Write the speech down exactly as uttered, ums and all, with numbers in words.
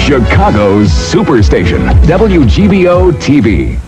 Chicago's Superstation, W G B O T V.